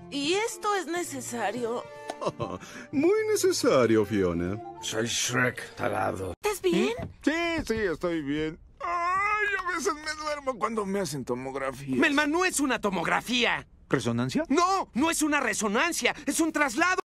¿Y esto es necesario? Muy necesario, Fiona. Soy Shrek, tarado. ¿Estás bien? Sí, estoy bien. Ay, a veces me duermo cuando me hacen tomografía. Melman, no es una tomografía. ¿Resonancia? No, no es una resonancia, es un traslado.